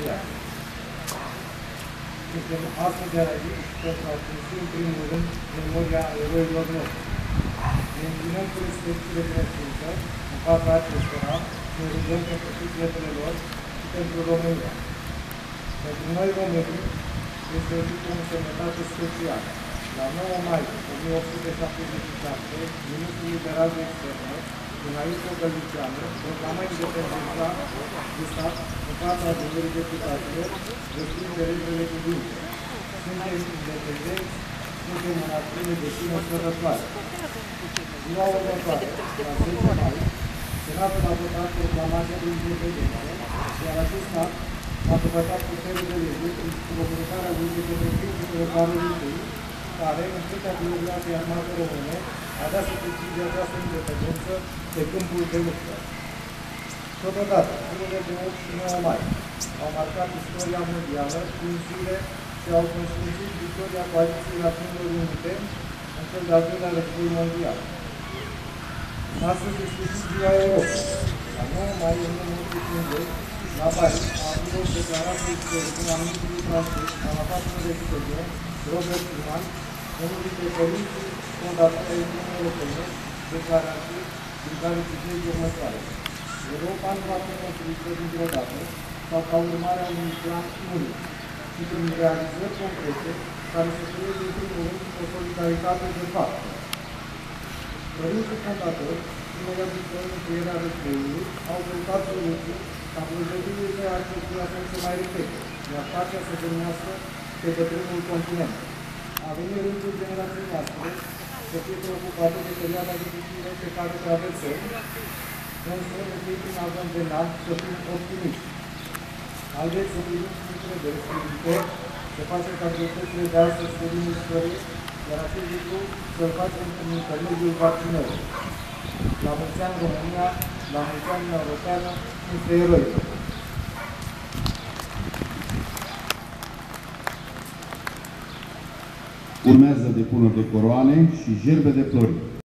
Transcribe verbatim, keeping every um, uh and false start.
viață. Suntem astfel de aici pentru a simți în primul rând memoria eroilor noștri. Ne înclinăm cu respect și recunoștință în fața acestora și ne rugăm pentru sufletele lor și pentru România. Pentru noi românii este o zi cu însemnătate specială. La nouă mai o mie opt sute șaptezeci și șapte, ministrul liberal de externe, Mihaiță Gălnicianu, proclamă independența de stat în fața adunării deputaților, vestind celebrele cuvinte. Suntem independenți, suntem în acțiune de sine sărătoare. Ziua următoare, la zece mai, Senatul a votat proclamația de independență, iar acest act a căpătat putere de lege prin comunicarea lui de către principele Carolului întâi, care, în ciuda glorioasei armate române, avea să câștige această independență pe câmpul de luptă. Totodată, zilele de opt și nouă mai au marcat istoria mondială prin zile ce au consfințit victoria coaliției Națiunilor Unite în cel de-al doilea război mondial. Astăzi este ziua Europei. La nouă mai o mie nouă sute cincizeci, la Paris, a avut loc declarație istorică a ministrului francez al afacerilor externe, Robert Schuman, unul dintre părinții fondatori ai Uniunii Europene, declarații din care citesc următoare. Europa nu va fi construită dintr-o dată sau ca urmare a unui plan unic, ci prin realizări concrete care să creeze în primul rând o solidaritate de fapt. Părinții fondatori, imediat după încheierea războiului, au căutat soluții ca prevederile acestora să nu se mai repete, iar pacea să domnească pe bătrânul continent. A venit rândul generației noastre să fie preocupate de perioada dificilă pe care traversăm, însă ne fie prin având de înalt să fim optimiști. Haideți să privim cu încredere spre viitor, să facem ca greutățile de astăzi să din istorie, iar acest lucru să-l facem în intermediul vaccinării. La mulți ani România, la mulți ani Europeană, este eroi. Urmează depuneri de coroane și gerbe de flori.